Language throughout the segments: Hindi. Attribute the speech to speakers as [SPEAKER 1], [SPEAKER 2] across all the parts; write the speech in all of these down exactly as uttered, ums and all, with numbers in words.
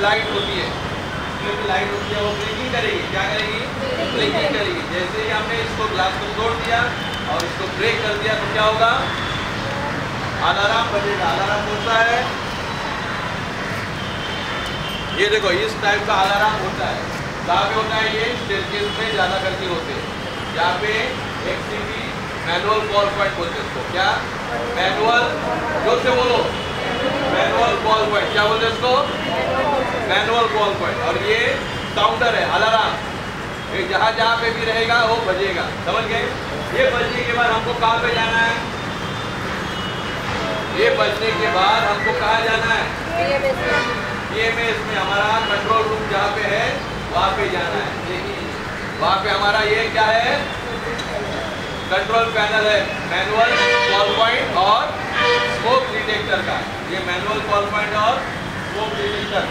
[SPEAKER 1] लाइट होती है, इसमें भी लाइट होती है, वो ब्लिंकिंग करेगी। क्या करेगी? ब्लिंकिंग करेगी। जैसे ही हमने इसको ग्लास को तोड़ दिया और इसको ब्रेक कर दिया तो क्या होगा? अलार्म बजेगा। अलार्म होता है, ये देखो इस टाइप का अलार्म होता है। कहाँ पे होता है? ये स्टेयरकेस में ज़्यादा करके होते हैं। यहाँ पे एक सीटी मैनुअल कॉल पॉइंट बोलते हैं इसको। क्या? मैनुअल, जोर से बोलो, मैनुअल कॉल पॉइंट। क्या बोलते हैं इसको? Manual call point. और ये काउंटर है, अलार्म। ये जहाँ जहाँ पे भी रहेगा वो बजेगा। समझ गए? ये बजने के बाद हमको कहाँ पे जाना है? ये बजने के बाद हमको कहाँ जाना है? ई एम एस में। हमारा कंट्रोल रूम जहाँ पे है वहाँ पे जाना है। देखिए वहाँ पे हमारा ये क्या है? कंट्रोल पैनल है, मैनुअल कॉल पॉइंट और स्मोक डिटेक्टर का। ये मैनुअल कॉल पॉइंट और स्मोक डिटेक्टर,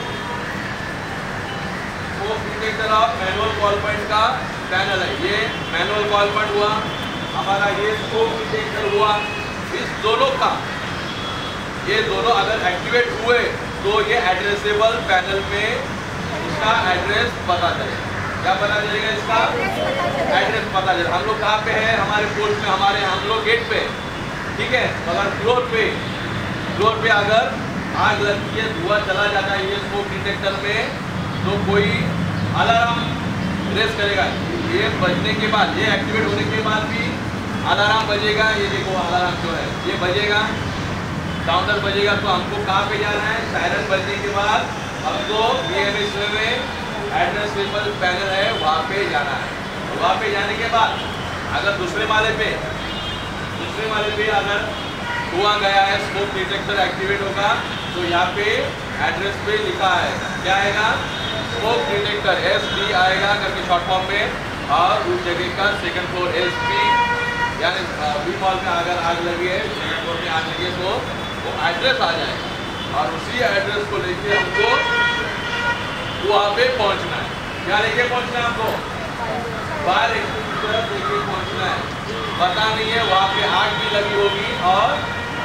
[SPEAKER 1] स्मोक डिटेक्टर और मैनुअल कॉल पॉइंट का पैनल है। ये मैनुअल कॉल पॉइंट हुआ हमारा, ये स्मोक डिटेक्टर हुआ। इस दोनों का, ये दोनों अगर एक्टिवेट हुए तो ये एड्रेसेबल पैनल में इसका एड्रेस पता चलेगा। क्या पता चलेगा? इसका एड्रेस पता चलेगा। हम लोग कहाँ पे हैं? हमारे पोस्ट में, हमारे हम लोग गेट पे, ठीक है। अगर फ्लोर पे, फ्लोर पे अगर आग लगती है, धुआं चला जाता है ये स्मोक डिटेक्टर में, तो कोई अलार्म रेस करेगा। ये बजने के बाद, ये एक्टिवेट होने के बाद भी अलार्म बजेगा। ये देखो अलार्म जो है ये बजेगा, काउंटर बजेगा। तो हमको कहाँ पे जाना है? सायरन बजने के बाद हमको ई एम एस में एड्रेसेबल पैनल है वहाँ पे जाना है। वहाँ पे जाने के बाद अगर दूसरे माले पे, दूसरे माले पे अगर धुआं गया है, स्मोक डिटेक्टर एक्टिवेट होगा, तो यहाँ पे एड्रेस पे लिखा है, क्या आएगा? स्मोक डिटेक्टर, एस डी आएगा करके शॉर्ट फॉर्म में। और उस जगह का सेकंड फ्लोर एस पी, यानी बी मॉल में अगर आग लगी है, सेकंड फ्लोर में आग लगी है तो वो एड्रेस आ जाएगा। और उसी एड्रेस को लेके हमको वहाँ पे पहुँचना है। क्या लेके पहुँचना है हमको? फायर एक्सटिंग्विशर लेके पहुँचना है। पता नहीं है वहाँ पे आग भी लगी होगी और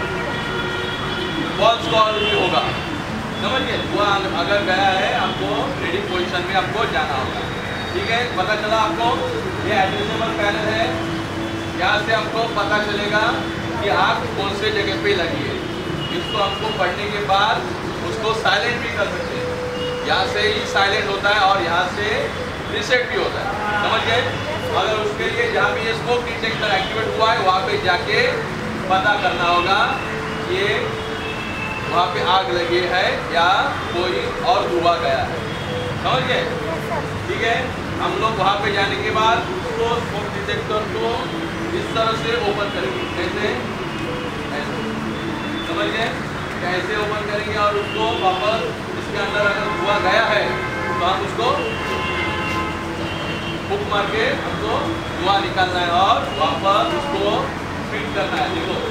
[SPEAKER 1] फॉल्स कॉल भी होगा। समझ गए? वहाँ अगर गया है हमको रेडी पोजीशन में हमको जाना होगा। ठीक है, पता चला आपको? ये एड्रेसेबल पैनल है। यहाँ से हमको पता चलेगा कि आग कौन से जगह पे लगी है। इसको हमको पढ़ने के बाद उसको साइलेंट भी कर सकते हैं। यहाँ से ही साइलेंट होता है और यहाँ से रीसेट भी होता है। समझ गए? अगर उसके लिए जहाँ भी ये स्मोक डिटेक्टर एक्टिवेट हुआ है वहाँ पे जाके पता करना होगा ये वहाँ पे आग लगी है या कोई और धुआं गया है। समझ गए? ठीक है, हम लोग वहाँ पे जाने के बाद उसको स्मोक डिटेक्टर को इस तरह से ओपन करेंगे। कैसे? ऐसे। समझ गए? कैसे ओपन करेंगे और उसको वापस इसके अंदर अगर धुआं गया है तो हम उसको हुक मार के हमको धुआं निकालना है और वापस उसको फिट करना है। देखो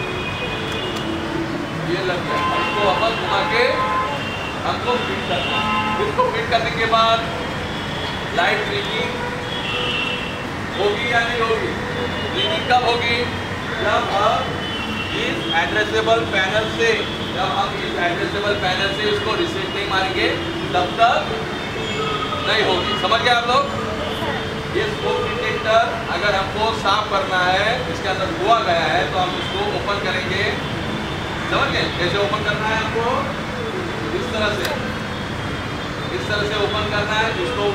[SPEAKER 1] ये लग गया, हमको वापस घुमा के हमको फिट करना है। इसको फिट करने के बाद लाइट ब्लिंकिंग होगी या नहीं होगी? ब्लिंकिंग कब होगी? जब हम इस एड्रेसेबल पैनल से, जब हम इस एड्रेसेबल पैनल से इसको रिसेट नहीं मारेंगे तब तक नहीं होगी। समझ गए आप लोग? ये स्मोक डिटेक्टर अगर हमको साफ करना है, इसके अंदर धुआं गया है, तो हम इसको ओपन करेंगे। समझ गए? कैसे ओपन करना है हमको? इस तरह से, इस तरह से ओपन करना है। इसको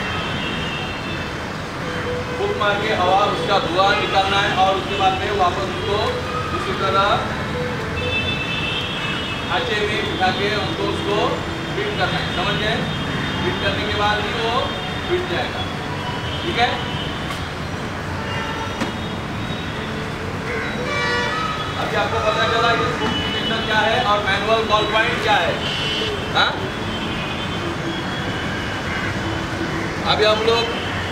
[SPEAKER 1] हुक मार के हवा उसका धुआं निकालना है और उसके बाद में वापस उसको इसी तरह खांचे में बिठा के हमको उसको फिट करना है। समझ गए? फिट करने के बाद ही वो फिट जाएगा। ठीक है, अभी आपको पता चला ये स्मोक डिटेक्टर क्या है और मैनुअल कॉल पॉइंट क्या है। हाँ, अभी हम लोग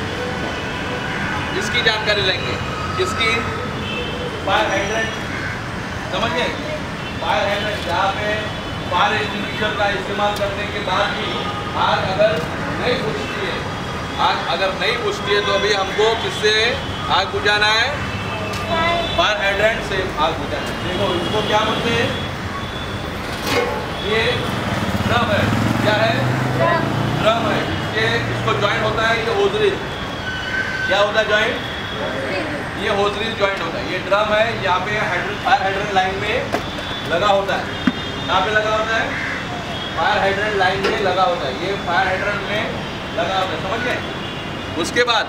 [SPEAKER 1] इसकी जानकारी लेंगे। किसकी? Fire hydrant. समझ गए? फायर हाइड्रेंट जहाँ पे फायर एक्सटिंग्विशर का इस्तेमाल करने के बाद भी आग अगर नहीं बुझती है, आग अगर नहीं बुझती है तो अभी हमको किससे आग बुझाना है? फायर हाइड्रेंट से आग बुझाना है। देखो इसको क्या बोलते हैं? ये ड्रम है। क्या है? ड्रम है। इसके इसको ज्वाइंट होता है ये होजरीज। क्या होता है ज्वाइंट? ये होजरीज ज्वाइंट होता है। ये ड्रम है, यहाँ पे हाइड्रोजन फायर हाइड्रेंट लाइन में लगा होता है। कहाँ पे लगा होता है? फायर हाइड्रेंट लाइन में लगा होता है। ये फायर हाइड्रेंट में लगा होता है, समझ गए? उसके बाद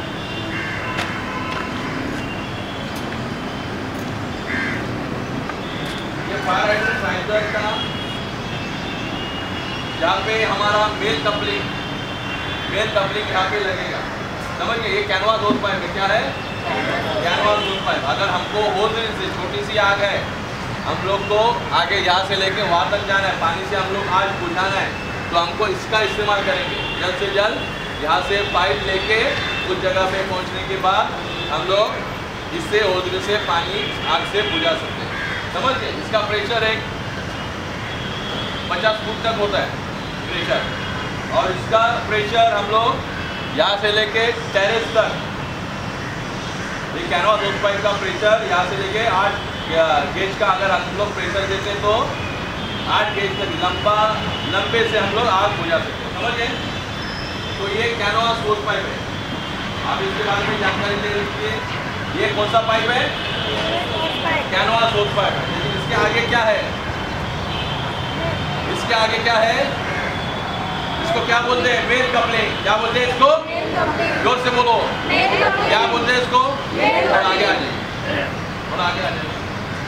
[SPEAKER 1] ये फायर हाइड्रेंट राइजर का यहाँ पे हमारा मेल कपलिंग मेल कपलिंग यहाँ पे लगेगा, समझ गए? ये कैनवास होल पाइप है। क्या है? Canvas hose pipe. अगर हमको होल से छोटी सी आग है, हम लोग को आगे यहाँ से लेके वहाँ तक जाना है, पानी से हम लोग आग बुझाना है, तो हमको इसका इस्तेमाल करेंगे। जल्द से जल्द यहाँ से पाइप लेके उस जगह पे पहुँचने के बाद हम लोग इससे होजरी से पानी आग से बुझा सकते हैं, समझ गए? इसका प्रेशर एक पचास फुट तक होता है प्रेशर, और इसका प्रेशर हम लोग यहाँ से लेके टेरेस तक, ये कैनवास होल पाइप का प्रेशर यहाँ से लेके आठ गेज का अगर हम लोग प्रेशर देते तो आठ गेज तक लंबा लंबे से हम लोग आग बुझा सकते हैं, समझ गए? तो ये कैनवास होल पाइप है। आप इसके बारे में जानकारी ले लीजिए। ये कौन सा पाइप है? कैनवास होल पाइप है। लेकिन इसके आगे क्या है? इसके आगे क्या है? इसको क्या बोलते हैं? Male coupling. क्या बोलते हैं इसको? जोर से बोलो। क्या बोलते हैं इसको? और आगे आ जाइए, और आगे आ जाइए।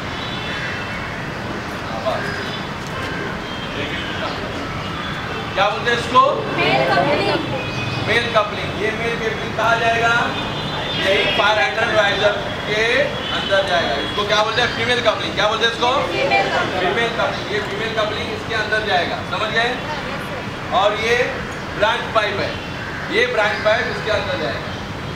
[SPEAKER 1] क्या बोलते हैं इसको? Male coupling. ये मेल कपलिंग कहा जाएगा, यही फायर हाइड्रेंट राइजर के अंदर जाएगा। इसको क्या बोलते हैं? Female coupling. क्या बोलते हैं इसको? Female coupling. ये फीमेल कपलिंग इसके अंदर जाएगा, समझ गए? और ये ब्रांच पाइप है, ये ब्रांच पाइप इसके अंदर जाएगा,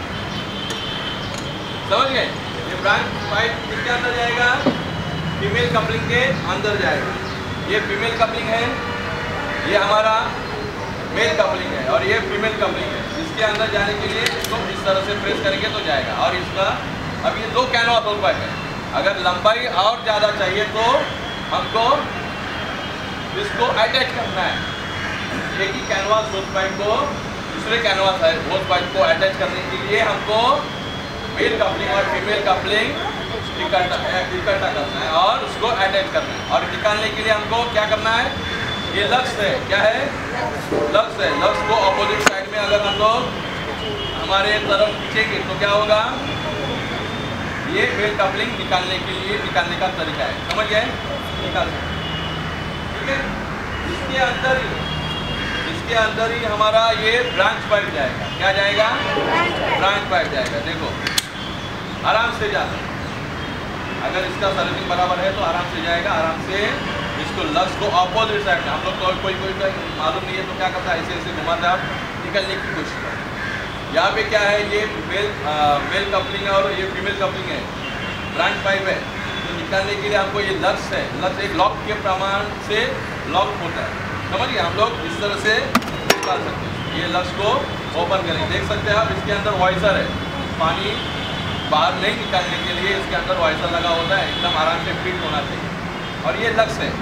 [SPEAKER 1] समझ गए? ये ब्रांच पाइप किसके अंदर जाएगा? फीमेल कपलिंग के अंदर जाएगा। ये फीमेल कपलिंग है, ये हमारा मेल कपलिंग है, और ये फीमेल कपलिंग है। इसके अंदर जाने के लिए इसको इस तरह से प्रेस करेंगे तो जाएगा। और इसका अब ये दो कैनवास होल पाइप है। अगर लंबाई और ज़्यादा चाहिए तो हमको इसको अटैच करना है। एक ही कैनवास होल पाइप को दूसरे कैनवास होल पाइप को अटैच करने के लिए हमको मेल कपलिंग और फीमेल कपलिंग इकट्ठा इकट्ठा करना है और उसको अटैच करना है। और निकालने के लिए हमको क्या करना है? ये लक्स है। क्या है? लक्स है। लक्स को अपोजिट साइड में अगर हम लोग हमारे तरफ खींचेंगे तो क्या होगा? ये मेल कपलिंग निकालने के लिए निकालने का तरीका है, समझ गए? निकाल ठीक है। इसके अंदर ही इसके अंदर ही हमारा ये ब्रांच पाइप जाएगा। क्या जाएगा? ब्रांच पाइप जाएगा। देखो आराम से जाता है, अगर इसका सर्विसिंग बराबर है तो आराम से जाएगा। आराम से इसको लक्स को अपोजिट साइड में हम लोग तो कोई कोई कोई मालूम नहीं है तो क्या करता है? ऐसे ऐसे घुमाता है, निकलने की कोशिश करता है। यहाँ पे क्या है? ये मेल मेल कपलिंग है और ये फीमेल कपलिंग है, ब्रांच पाइप है। तो निकालने के लिए हमको ये लक्स है, लक्स एक लॉक के प्रमाण से लॉक होता है, समझिए? हम लोग इस तरह से निकाल सकते हैं। ये लक्स को ओपन करेंगे, देख सकते हैं आप इसके अंदर वॉइसर है। पानी बाहर नहीं निकालने के लिए इसके अंदर वॉइसर लगा होता है, एकदम आराम से फिट होना चाहिए। और ये लक्स है।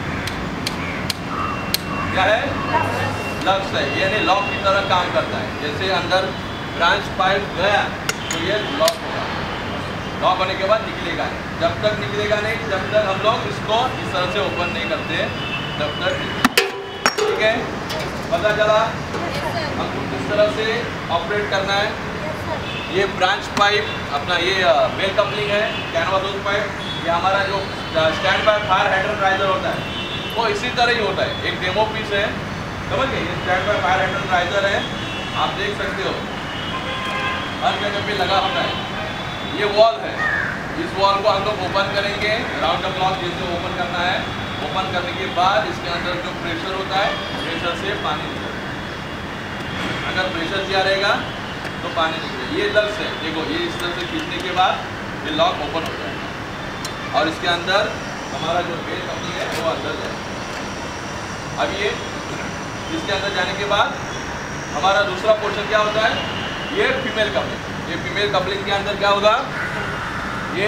[SPEAKER 1] क्या है? लक्स है, यानी लॉक की तरह काम करता है। जैसे अंदर ब्रांच पाइप गया तो ये लॉक होगा, लॉक होने के बाद निकलेगा नहीं। जब तक निकलेगा नहीं, जब तक हम लोग इसको इस तरह से ओपन नहीं करते तब तक, ठीक है? पता चला हमको किस तरह से ऑपरेट करना है। ये ब्रांच पाइप अपना ये मेल कपलिंग है, कैनवास होल पाइप। ये हमारा जो stand by fire hydrant riser होता है वो इसी तरह ही होता है। एक डेमो पीस है, समझ गए? ये stand by fire hydrant riser है, आप देख सकते हो हर जगह पे लगा होता है। ये वॉल है, इस वॉल को हम लोग ओपन करेंगे, राउंड द क्लॉक जैसे ओपन करना है। ओपन करने के बाद इसके अंदर जो प्रेशर होता है, प्रेशर से पानी निकलेगा। अगर प्रेशर दिया रहेगा तो पानी निकलेगा। ये लक्स है, देखो ये इस तरह से खींचने के बाद ये लॉक ओपन हो जाएगा और इसके अंदर हमारा जो मेल कपलिंग है वो अंदर जाएगा। अब ये इसके अंदर जाने के बाद हमारा दूसरा पोर्शन क्या होता है? ये फीमेल कपलिंग। ये फीमेल कपलिंग के अंदर क्या होगा? ये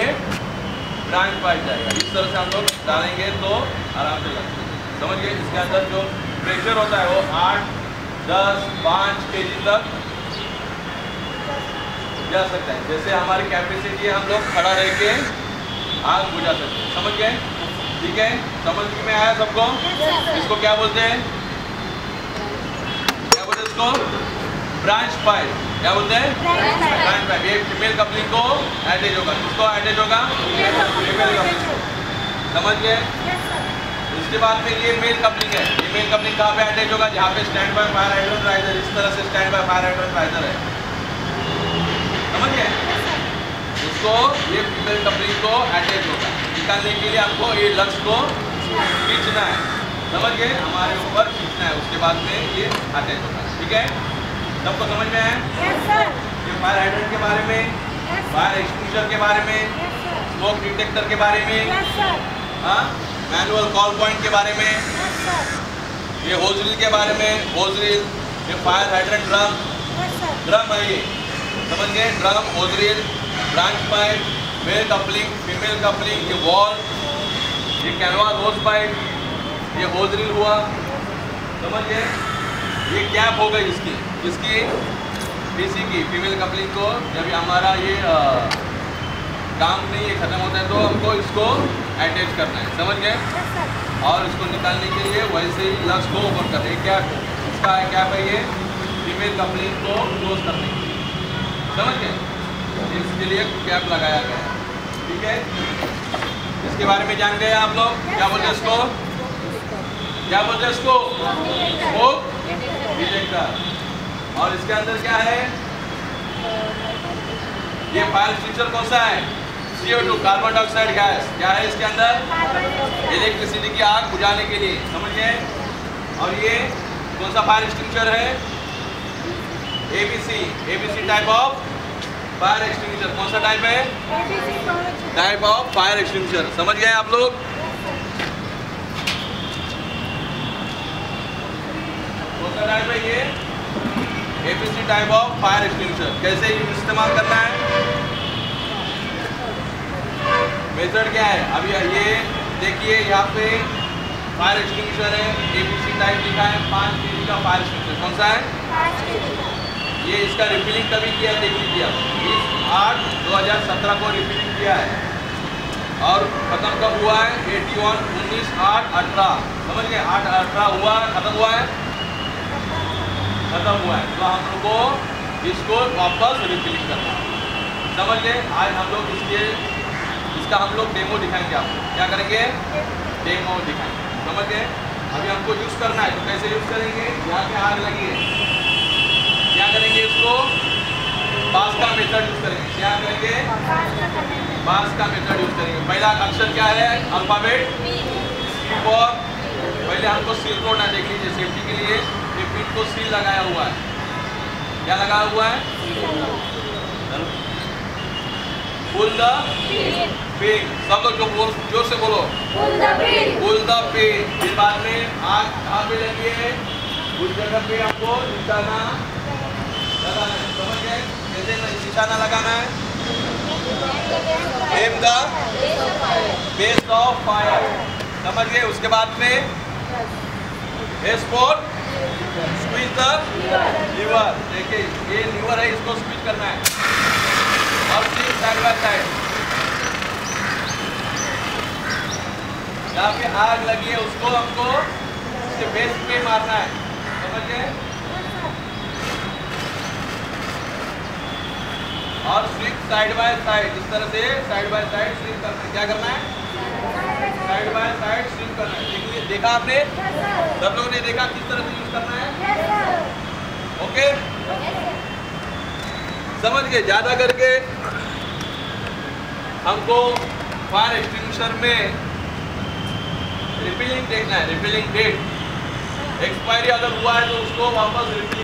[SPEAKER 1] ब्रांच पाइप जाएगा। इस तरह से हम लोग डालेंगे तो आराम से लगेगा, समझ गए? इसके अंदर जो प्रेशर होता है वो आठ दस पाँच के जी तक जा सकता है। जैसे हमारी कैपेसिटी है, हम लोग खड़ा रह के आग बुझा सकते हैं। समझ गए? ठीक है, समझ में आया सबको? इसको क्या बोलते हैं? क्या बोलते हैं इसको? Branch pipe. क्या बोलते हैं? Branch pipe. ये फीमेल कपलिंग को अटैच होगा। किसको अटैच होगा? Female coupling. समझ गए? उसके बाद में ये मेल कपलिंग है। ये मेल कपलिंग कहाँ पे अटैच होगा? जहाँ पे stand by fire hydrant riser, इस तरह से stand by fire hydrant riser है। समझ गए? इसको ये फीमेल कपलिंग को अटैच होगा। निकालने के लिए हमको ये लक्स को खींचना है। समझ गए? हमारे ऊपर खींचना है, उसके बाद में ये अटैच होगा। ठीक है, सबको समझ में आया? ये फायर हाइड्रेंट के बारे में, फायर एक्सटिंग्विशर के बारे में, स्मोक डिटेक्टर के बारे में, हाँ, मैनुअल कॉल पॉइंट के बारे में, ये होज रील के बारे में, होज रील, ये फायर हाइड्रेंट ड्रम, ड्रम है ये। समझ गए? Drum, hose reel, branch pipe, male coupling, female coupling, ये वॉल, ये कैनवास होज पाइप, ये होज रील हुआ। समझ गए? ये कैप हो गई इसकी, इसकी पीसी की फीमेल कपलिंग को जब हमारा ये आ, काम नहीं है, ख़त्म होता है, तो हमको इसको अटैच करना है। समझ गए? और इसको निकालने के लिए वैसे ही लक्स को ओपन करना है। क्या इसका है? क्या है? ये फीमेल कपलिंग को क्लोज करने के लिए। समझ गए? इसके लिए कैप लगाया गया है। ठीक है, इसके बारे में जान गए आप लोग? क्या बोलते हैं इसको? क्या बोलते हैं इसको? Smoke detector. और इसके अंदर क्या है? ये फायर एक्सटिंग्विशर कौन सा है? C O two, carbon dioxide gas. क्या है इसके अंदर? इलेक्ट्रिसिटी की आग बुझाने के लिए। समझ गए? और ये कौन सा फायर एक्सटिंग्विशर है? ABC, ABC type of fire extinguisher. कौन सा टाइप है? Type of fire extinguisher. समझ गए आप लोग? कौन सा टाइप है ये? ABC type of fire extinguisher. कैसे इस्तेमाल करना है? मेथड क्या है? अभी ये देखिए, यहाँ पे फायर एक्सटिंग्विशर है, एबीसी टाइप लिखा है, पाँच केजी का फायर एक्सटिंग्विशर। कौन सा है? ये इसका रिफिलिंग कभी किया? देख लीजिए आप, बीस आठ दो हज़ार सत्रह को रिफिलिंग किया है। और ख़त्म कब हुआ है? इक्यासी उन्नीस आठ अठारह। समझ गए? आठ अठारह हुआ, ख़त्म हुआ है, ख़त्म हुआ है। तो हम लोग को इसको वापस रिफिलिंग करना है। समझ गए? आज हम लोग इसके इसका हम लोग डेमो दिखाएंगे आपको। क्या करेंगे? डेमो दिखाएंगे। समझ गए? अभी हमको यूज़ करना है, तो कैसे यूज़ करेंगे? यहाँ पे आग लगी है, क्या करेंगे? इसको बास का मेथड यूज़ करेंगे। क्या करेंगे? बास का मेथड यूज़ करेंगे। पहला अक्षर क्या है? Alphabet C for. पहले हमको सील तोड़ना। देख लीजिए, सेफ्टी के लिए ये पिन को सील लगाया हुआ है। क्या लगाया हुआ है? Pull the pin. सब लोग जो बोल, जोर से बोलो, pull the pin, pull the pin. फिर बाद में आग कहाँ पे लगी है? उस जगह पे आपको निशाना लगाना है। समझ गए? कैसे निशाना लगाना है? Aim the base of fire. समझ गए? उसके बाद में S for squeeze the lever. देखिए, ये लीवर है, इसको स्क्वीज करना है। और फिर साइड बाय साइड जहाँ पे आग लगी है उसको हमको इसके बेस पे मारना है। समझ गए? और स्वीप साइड बाय साइड, इस तरह से साइड बाय साइड स्वीप करना है। क्या करना है? साइड बाय साइड स्वीप करना है। देखिए, देखा आपने? सब लोगों ने देखा किस तरह से यूज करना है? ओके, समझ गए? ज़्यादा करके हमको फायर एक्सटिंग्विशर में रिफिलिंग देखना है। रिफिलिंग डेट एक्सपायरी अगर हुआ है तो उसको वापस रिफिलिंग